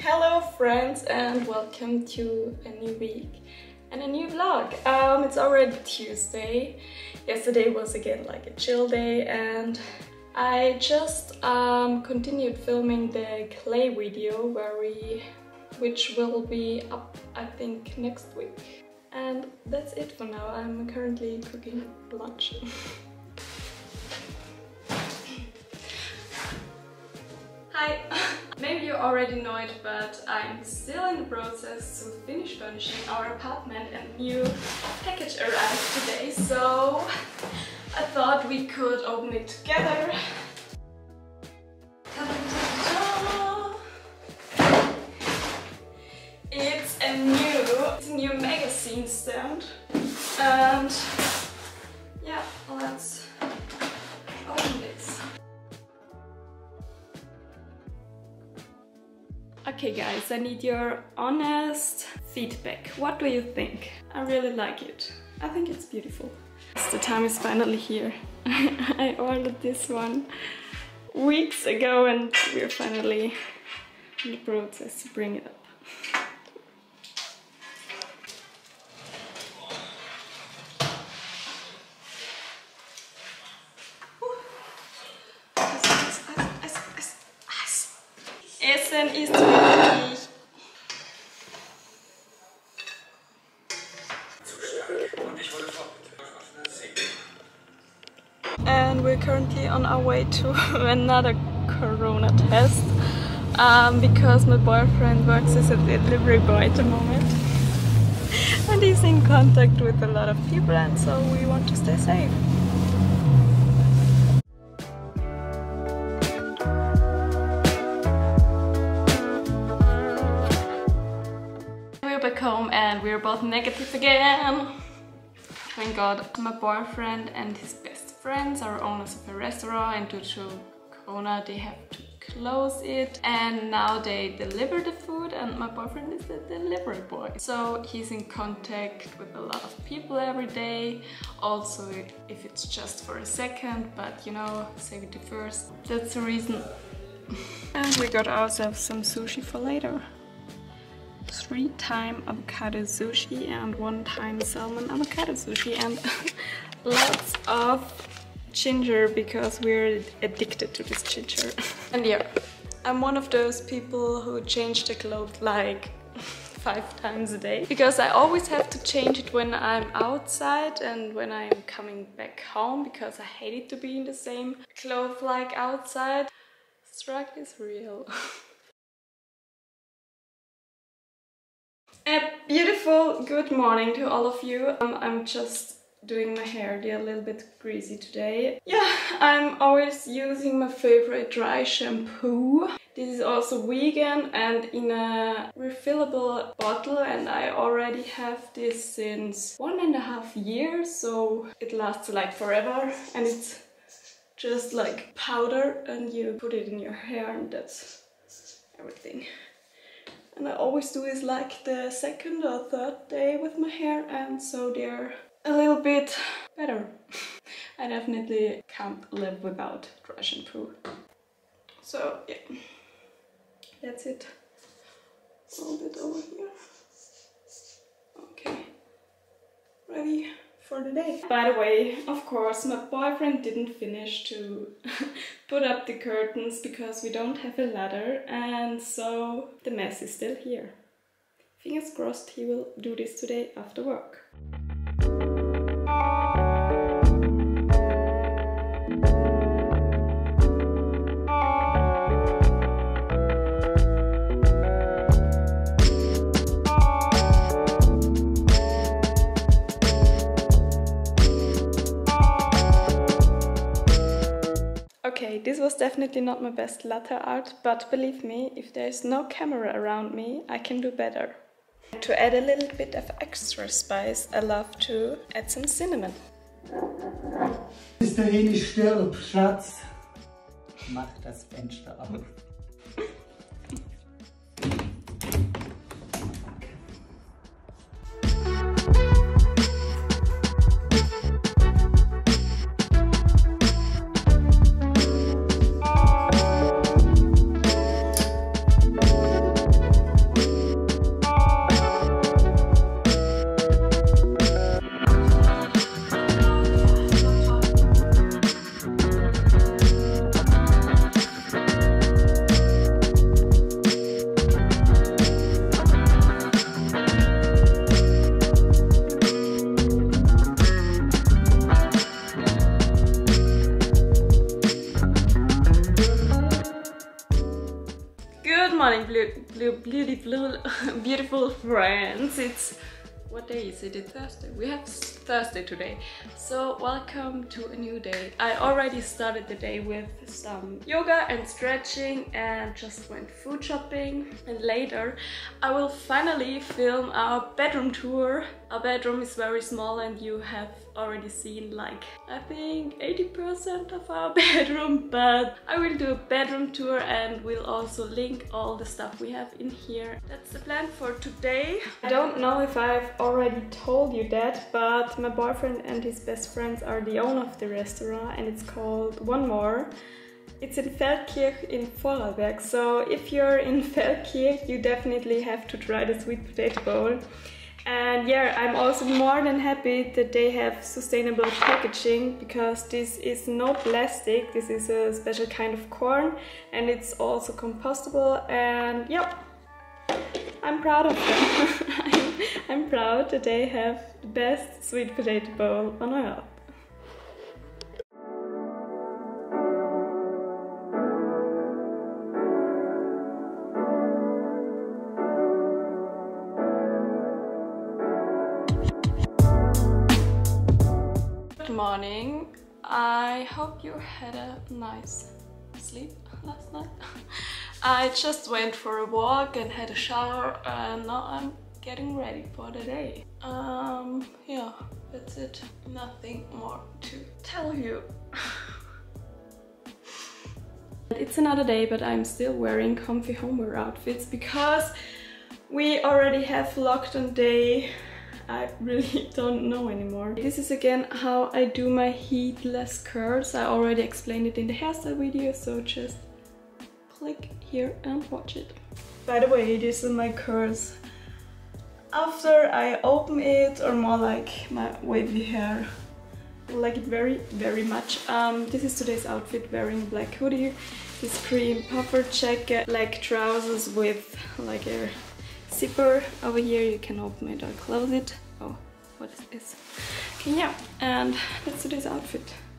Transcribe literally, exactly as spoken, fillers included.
Hello friends and welcome to a new week and a new vlog. Um, it's already Tuesday. Yesterday was again like a chill day and I just um, continued filming the clay video where we, which will be up I think next week. And that's it for now. I'm currently cooking lunch. Hi! Maybe you already know it, but I'm still in the process to finish furnishing our apartment and new package arrived today, so I thought we could open it together. It's a new, it's a new magazine stand, and yeah, let's open this. Okay guys, I need your honest feedback. What do you think? I really like it. I think it's beautiful. The time is finally here. I ordered this one weeks ago and we're finally in the process to bring it up. Essen ist wirklich. And we're currently on our way to another corona test um, because my boyfriend works as a delivery boy at the moment and he's in contact with a lot of people, and so we want to stay safe. Back home and we're both negative again. Thank God. My boyfriend and his best friends are owners of a restaurant, and due to Corona they have to close it, and now they deliver the food and my boyfriend is the delivery boy. So he's in contact with a lot of people every day, also if it's just for a second, but you know, safety first. That's the reason. And we got ourselves some sushi for later. Three time avocado sushi and one time salmon avocado sushi, and lots of ginger because we're addicted to this ginger. And yeah, I'm one of those people who change the clothes like five times a day because I always have to change it when I'm outside and when I'm coming back home because I hate it to be in the same clothes like outside. Struggle is real. A beautiful good morning to all of you. Um, I'm just doing my hair, they're a little bit greasy today. Yeah, I'm always using my favorite dry shampoo. This is also vegan and in a refillable bottle, and I already have this since one and a half years, so it lasts like forever, and it's just like powder and you put it in your hair and that's everything. And I always do this like the second or third day with my hair, and so they're a little bit better. I definitely can't live without dry shampoo. So yeah, that's it. A little bit over here. Okay, ready for the day. By the way, of course, my boyfriend didn't finish to put up the curtains because we don't have a ladder, and so the mess is still here. Fingers crossed he will do this today after work. Okay, this was definitely not my best latte art, but believe me, if there is no camera around me, I can do better. To add a little bit of extra spice, I love to add some cinnamon. Bis dahin ich stirb, Schatz. Mach das Fenster auf. blue, blue, beautiful, beautiful friends. It's, what day is it? It's Thursday. We have Thursday today. So welcome to a new day. I already started the day with some yoga and stretching and just went food shopping. And later I will finally film our bedroom tour. Our bedroom is very small and you have already seen like I think eighty percent of our bedroom, but I will do a bedroom tour and we'll also link all the stuff we have in here. That's the plan for today. I don't know if I've already told you that, but my boyfriend and his best friends are the owner of the restaurant and it's called One More. It's in Feldkirch in Vorarlberg, so if you're in Feldkirch you definitely have to try the sweet potato bowl. And yeah, I'm also more than happy that they have sustainable packaging, because this is no plastic, this is a special kind of corn and it's also compostable, and yeah, I'm proud of them. I'm, I'm proud that they have the best sweet potato bowl on earth. Good morning. I hope you had a nice sleep last night. I just went for a walk and had a shower and now I'm getting ready for the day. Um, yeah, that's it. Nothing more to tell you. It's another day, but I'm still wearing comfy homeware outfits because we already have lockdown day. I really don't know anymore. This is again how I do my heatless curls. I already explained it in the hairstyle video, so just click here and watch it. By the way, these are my curls after I open it, or more like my wavy hair. I like it very, very much. Um, this is today's outfit, wearing a black hoodie, this cream puffer jacket, black trousers with like a zipper over here. You can open it or close it. Oh, what is this? Okay, yeah, and that's today's outfit.